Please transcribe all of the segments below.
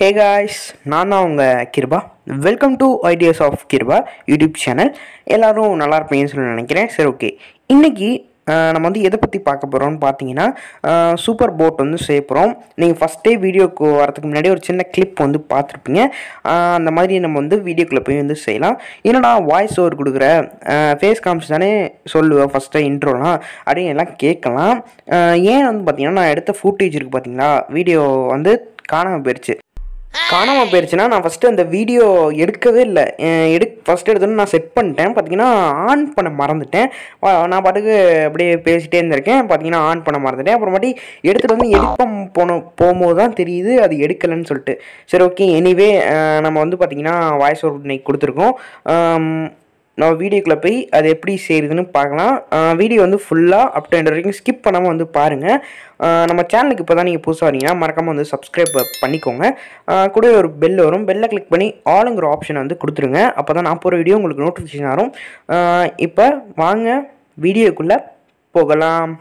Hey guys, நான் தான் உங்கள் Kirupa. Welcome to ideas of Kirupa YouTube channel. எல்லோரும் நல்லா இருப்பீங்கன்னு சொல்லி நினைக்கிறேன். சரி, ஓகே. இன்றைக்கி நம்ம வந்து எதை பற்றி பார்க்க போகிறோம்னு பார்த்தீங்கன்னா சூப்பர் போட் வந்து செய்ய போகிறோம். நீங்கள் ஃபஸ்ட்டே வீடியோக்கு வரதுக்கு முன்னாடி ஒரு சின்ன கிளிப் வந்து பார்த்துருப்பீங்க. அந்த மாதிரி நம்ம வந்து வீடியோக்குள்ளே போய் வந்து செய்யலாம். ஏன்னா நான் வாய்ஸ் ஓவர் கொடுக்குற ஃபேஸ் காமிச்சு தானே சொல்லுவேன் ஃபஸ்ட்டு இன்ட்ரோலாம் அப்படின்னு எல்லாம் கேட்கலாம். ஏன் வந்து பார்த்தீங்கன்னா நான் எடுத்த ஃபுட்டேஜ் இருக்குது பார்த்தீங்களா, வீடியோ வந்து காணாமல் போயிடுச்சுன்னா நான் ஃபஸ்ட்டு அந்த வீடியோ எடுக்கவே இல்லை. ஃபஸ்ட்டு எடுத்தோன்னு நான் செட் பண்ணிட்டேன். பார்த்தீங்கன்னா ஆன் பண்ண மறந்துட்டேன். நான் பாட்டுக்கு அப்படியே பேசிகிட்டே இருந்திருக்கேன். பார்த்தீங்கன்னா ஆன் பண்ண மறந்துட்டேன். அப்புறமாட்டி எடுத்துகிட்டு வந்து போகும்போது தான் தெரியுது அது எடுக்கலைன்னு சொல்லிட்டு. சரி, ஓகே. எனிவே நம்ம வந்து பார்த்திங்கன்னா வாய்ஸ் ஓவர் இன்னைக்கு கொடுத்துருக்கோம். நம்ம வீடியோக்குள்ளே போய் அது எப்படி செய்யுதுன்னு பார்க்கலாம். வீடியோ வந்து ஃபுல்லாக அப் டு எண்ட் வரைக்கும் ஸ்கிப் பண்ணாமல் வந்து பாருங்கள். நம்ம சேனலுக்கு இப்போ தான் நீங்கள் புதுசாக வரீங்கன்னா மறக்காமல் வந்து சப்ஸ்கிரைப் பண்ணிக்கோங்க. கூட ஒரு பெல் வரும், பெல்லை கிளிக் பண்ணி ஆளுங்கிற ஆப்ஷனை வந்து கொடுத்துருங்க. அப்போ தான் நான் போகிற வீடியோ உங்களுக்கு நோட்டிஃபிகேஷன் வரும். இப்போ வாங்க வீடியோக்குள்ளே போகலாம்.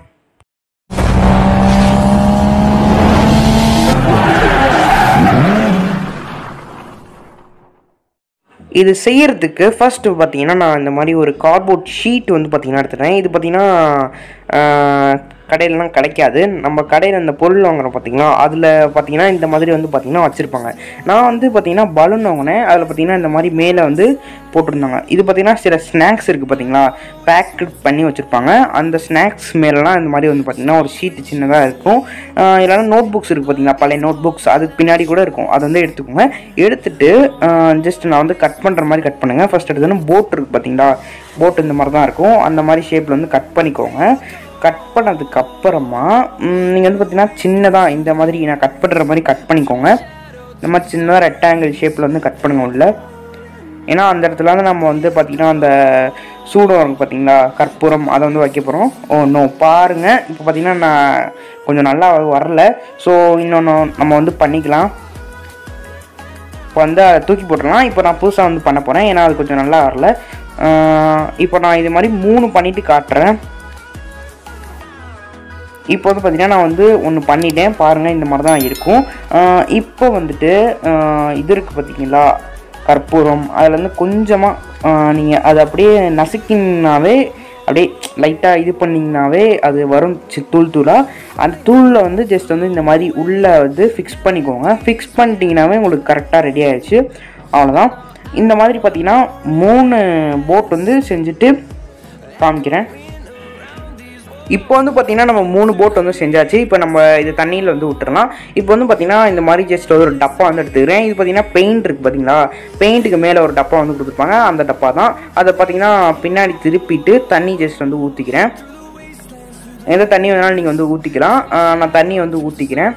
இது செய்கிறதுக்கு ஃபஸ்ட்டு பார்த்தீங்கன்னா நான் இந்த மாதிரி ஒரு கார்ட்போர்ட் ஷீட் வந்து பார்த்திங்கன்னா எடுத்துட்டேன். இது பார்த்திங்கன்னா கடையிலலாம் கிடைக்காது. நம்ம கடையில் அந்த பொருள் வாங்குகிறோம் பார்த்திங்களா, அதில் பார்த்திங்கன்னா இந்த மாதிரி வந்து பார்த்திங்கன்னா வச்சுருப்பாங்க. நான் வந்து பார்த்திங்கன்னா பலூன் வாங்கினேன். அதில் பார்த்திங்கன்னா இந்த மாதிரி மேலே வந்து போட்டிருந்தாங்க. இது பார்த்திங்கன்னா சில ஸ்நாக்ஸ் இருக்குது பார்த்திங்களா, பேக் பண்ணி வச்சுருப்பாங்க. அந்த ஸ்நாக்ஸ் மேலெலாம் இந்த மாதிரி வந்து பார்த்திங்கன்னா ஒரு ஷீட்டு சின்னதாக இருக்கும். இல்லைனா நோட் புக்ஸ் இருக்குது பார்த்திங்களா, பழைய நோட் புக்ஸ், அதுக்கு பின்னாடி கூட இருக்கும். அதை வந்து எடுத்துக்கோங்க. எடுத்துகிட்டு ஜஸ்ட் நான் வந்து கட் பண்ணுற மாதிரி கட் பண்ணுங்கள். ஃபஸ்ட் எடுத்தோன்னா போட் இருக்குது பார்த்திங்களா, போட் இந்த மாதிரி தான் இருக்கும். அந்த மாதிரி ஷேப்பில் வந்து கட் பண்ணிக்கோங்க. கட் பண்ணதுக்கப்புறமா நீங்கள் வந்து பார்த்திங்கன்னா சின்னதாக இந்த மாதிரி நான் கட் பண்ணுற மாதிரி கட் பண்ணிக்கோங்க. இந்த மாதிரி சின்னதாக ரெக்டாங்கிள் ஷேப்பில் வந்து கட் பண்ணுங்க உள்ள. ஏன்னா அந்த இடத்துல வந்து நம்ம வந்து பார்த்திங்கன்னா அந்த சூடம் வரும் பார்த்திங்களா, கற்பூரம், அதை வந்து வைக்க போகிறோம். நோ பாருங்கள், இப்போ பார்த்திங்கன்னா நான் கொஞ்சம் நல்லா வரல. ஸோ இன்னொன்று நம்ம வந்து பண்ணிக்கலாம். இப்போ வந்து அதை தூக்கி போட்டுடலாம். இப்போ நான் புதுசாக வந்து பண்ண போகிறேன், ஏன்னா அது கொஞ்சம் நல்லா வரல. இப்போ நான் இது மாதிரி 3 பண்ணிவிட்டு காட்டுறேன். இப்போ வந்து பார்த்திங்கன்னா நான் வந்து ஒன்று பண்ணிட்டேன் பாருங்கள், இந்த மாதிரி தான் இருக்கும். இப்போ வந்துட்டு இது இருக்குது பார்த்திங்களா கற்பூரம், அதில் வந்து கொஞ்சமாக நீங்கள் அதை அப்படியே நசுக்கினாவே, அப்படியே லைட்டாக இது பண்ணிங்கனாவே அது வரும் தூளாக. அந்த தூளில் வந்து ஜஸ்ட் வந்து இந்த மாதிரி உள்ளே வந்து ஃபிக்ஸ் பண்ணிக்கோங்க. ஃபிக்ஸ் பண்ணிட்டீங்கன்னாவே உங்களுக்கு கரெக்டாக ரெடி ஆகிடுச்சு. அவ்வளோதான். இந்த மாதிரி பார்த்திங்கன்னா 3 போட் வந்து செஞ்சுட்டு காமிக்கிறேன். இப்போ வந்து பார்த்திங்கன்னா நம்ம 3 போட் வந்து செஞ்சாச்சு. இப்போ நம்ம இது தண்ணியில் வந்து விட்டுறலாம். இப்போ வந்து பார்த்திங்கன்னா இந்த மாதிரி ஜஸ்ட் ஒரு டப்பா வந்து எடுத்துக்கிறேன். இது பார்த்திங்கன்னா பெயிண்ட் இருக்குது பார்த்திங்களா, பெயிண்ட்டுக்கு மேலே ஒரு டப்பா வந்து கொடுத்துருப்பாங்க. அந்த டப்பா தான். அதை பார்த்திங்கன்னா பின்னாடி திருப்பிட்டு தண்ணி ஜஸ்ட் வந்து ஊற்றிக்கிறேன். எந்த தண்ணி வேணாலும் நீங்கள் வந்து ஊற்றிக்கலாம். நான் தண்ணி வந்து ஊற்றிக்கிறேன்.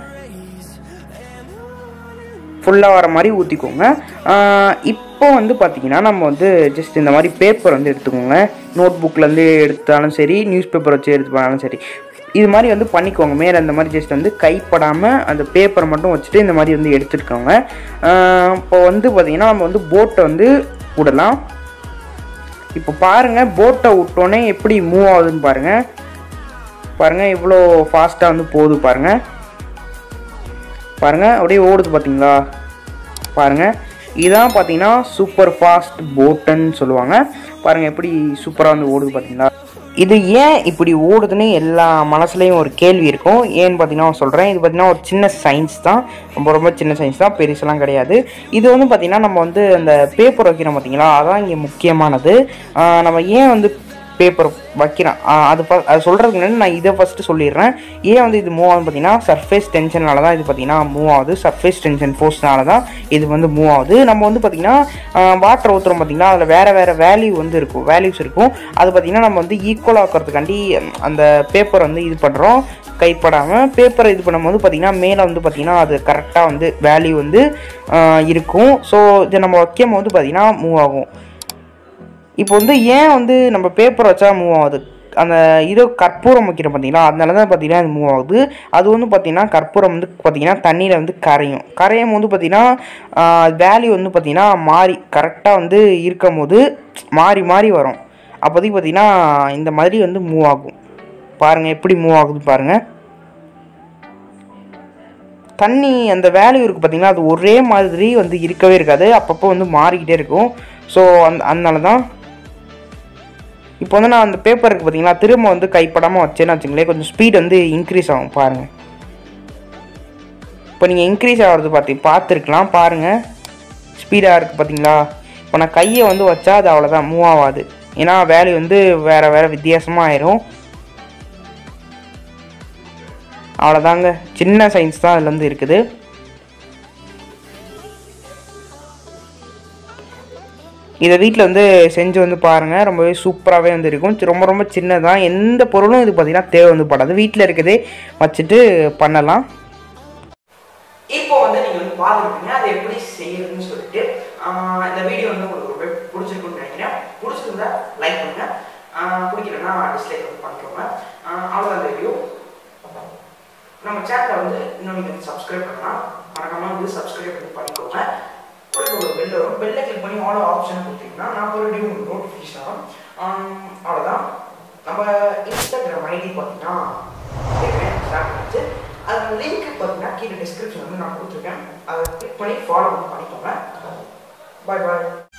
ஃபுல்லாக வர மாதிரி ஊற்றிக்கோங்க. இப்போ வந்து பார்த்திங்கன்னா நம்ம வந்து ஜஸ்ட் இந்த மாதிரி பேப்பர் வந்து எடுத்துக்கோங்க. நோட் புக்லேருந்து எடுத்தாலும் சரி, நியூஸ் பேப்பர் வச்சு எடுத்து போனாலும் சரி, இது மாதிரி வந்து பண்ணிக்கோங்க. மேலே இந்த மாதிரி ஜஸ்ட் வந்து கைப்படாமல் அந்த பேப்பரை மட்டும் வச்சுட்டு இந்த மாதிரி வந்து எடுத்துருக்கோங்க. இப்போ வந்து பார்த்திங்கன்னா நம்ம வந்து போட்டை வந்து விடலாம். இப்போ பாருங்கள், போட்டை விட்டோன்னே எப்படி மூவ் ஆகுதுன்னு பாருங்கள் எவ்வளோ ஃபாஸ்ட்டாக வந்து போகுது பாருங்கள். அப்படியே ஓடுது பார்த்தீங்களா. பாருங்கள், இதான் பார்த்தீங்கன்னா சூப்பர் ஃபாஸ்ட் போட்டுன்னு சொல்லுவாங்க. பாருங்கள் எப்படி சூப்பராக வந்து ஓடுது பார்த்தீங்களா. இது ஏன் இப்படி ஓடுதுன்னு எல்லா மனசுலேயும் ஒரு கேள்வி இருக்கும். ஏன்னு பார்த்தீங்கன்னா சொல்கிறேன். இது பார்த்திங்கன்னா ஒரு சின்ன சயின்ஸ் தான், ரொம்ப சின்ன சயின்ஸ் தான், பெருசெல்லாம் கிடையாது. இது வந்து பார்த்திங்கன்னா நம்ம வந்து அந்த பேப்பர் வைக்கிறோம் பார்த்தீங்களா, அதான் இங்கே முக்கியமானது. நம்ம ஏன் வந்து பேப்பர் வைக்கிறேன் அது சொல்கிறதுக்கு முன்னாடி நான் இதை ஃபஸ்ட்டு சொல்லிடுறேன். ஏன் வந்து இது மூவ் ஆகுதுன்னு பார்த்தீங்கன்னா சர்ஃபேஸ் டென்ஷனால தான் இது பார்த்திங்கன்னா மூவ் ஆகுது. சர்ஃபேஸ் டென்ஷன் ஃபோர்ஸ்னால தான் இது வந்து மூவ் ஆகுது. நம்ம வந்து பார்த்திங்கன்னா வாட்டர் ஊற்றுறோம் பார்த்திங்கன்னா, அதில் வேறு வேல்யூஸ் இருக்கும். அது பார்த்திங்கன்னா நம்ம வந்து ஈக்குவல் ஆக்கிறதுக்காண்டி அந்த பேப்பர் வந்து இது பண்ணுறோம். கைப்படாமல் பேப்பரை இது பண்ணும்போது பார்த்திங்கன்னா மேலே வந்து பார்த்திங்கன்னா அது கரெக்டாக வந்து வேல்யூ வந்து இருக்கும். ஸோ இதை நம்ம வைக்கும் போது பார்த்திங்கன்னா மூவ் ஆகும். இப்போ வந்து ஏன் வந்து நம்ம பேப்பர் வச்சா மூவ் ஆகுது, அந்த இதோ கற்பூரம் வைக்கிறோம் பார்த்தீங்களா, அதனால தான் பார்த்திங்கன்னா அது மூவ் ஆகுது. அது வந்து பார்த்திங்கன்னா கற்பூரம் வந்து பார்த்திங்கன்னா தண்ணியில் வந்து கரையும் போது பார்த்திங்கன்னா வேல்யூ வந்து பார்த்திங்கன்னா மாறி கரெக்டாக வந்து இருக்கும் போது மாறி வரும். அப்போதைக்கு பார்த்திங்கன்னா இந்த மாதிரி வந்து மூவ் ஆகும். பாருங்கள் எப்படி மூவ் ஆகுது பாருங்கள். தண்ணி அந்த வேல்யூ இருக்குது பார்த்திங்கன்னா, அது ஒரே மாதிரி வந்து இருக்கவே இருக்காது, அப்பப்போ வந்து மாறிக்கிட்டே இருக்கும். ஸோ அதனால தான் இப்போ வந்து நான் அந்த பேப்பர் இருக்குது பார்த்திங்களா, திரும்ப வந்து கைப்படாமல் வச்சேன்னு வச்சுங்களேன், கொஞ்சம் ஸ்பீட் வந்து இன்க்ரீஸ் ஆகும் பாருங்கள். இப்போ நீங்கள் இன்க்ரீஸ் ஆகிறது பார்த்துருக்கலாம் பாருங்கள், ஸ்பீடாக இருக்குது பார்த்தீங்களா. இப்போ நான் கையை வந்து வச்சா அது அவ்வளோதான், மூவ் ஆகாது. ஏன்னா வேல்யூ வந்து வேறு வித்தியாசமாக ஆயிரும். அவ்வளோதாங்க, சின்ன சயின்ஸ் தான் அதில் வந்து இருக்குது. இதை வீட்டில் வந்து செஞ்சு வந்து பாருங்கள், ரொம்பவே சூப்பராகவே வந்து இருக்கும். ரொம்ப ரொம்ப சின்னதான், எந்த பொருளும் இது பார்த்திங்கன்னா தேவை வந்து படாது, வீட்டில் இருக்கிறதே வச்சுட்டு பண்ணலாம். இப்போ வந்து நீங்கள் வந்து பார்த்துருப்பீங்க அதை எப்படி செய்யறதுன்னு சொல்லிட்டு. இந்த வீடியோ வந்து உங்களுக்கு ரொம்ப பிடிச்சிருக்குன்னு நினைக்கிறேன். பிடிச்சிருந்தா லைக் பண்ணுங்க, பிடிக்கலன்னா டிஸ்லைக் வந்து பண்ணிக்கோங்க. அவ்வளோதான் இந்த வீடியோ. நம்ம சேனலை வந்து இன்னும் நீங்கள் சப்ஸ்கிரைப் பண்ணலாம், மறக்காம வந்து சப்ஸ்கிரைப் பண்ணி பண்ணிக்கோங்க. ஒரு பெல் வரும், பெல்லை கிளிக் பண்ணி ஆல் ஆப்ஷன் கொடுத்தீங்கன்னா நான் ஒரு வீடியோ உங்களுக்கு நோட்டிஃபிகேஷன் ஆகும். அவ்வளோதான். நம்ம இன்ஸ்டாகிராம் ஐடி பார்த்தீங்கன்னா ஸ்டார்ட் பண்ணிச்சு, அது லிங்க் பார்த்தீங்கன்னா கீழே டிஸ்கிரிப்ஷன் வந்து நான் கொடுத்துருக்கேன், அதை கிளிக் பண்ணி ஃபாலோ பண்ணிக்கோங்க. பாய் பாய்.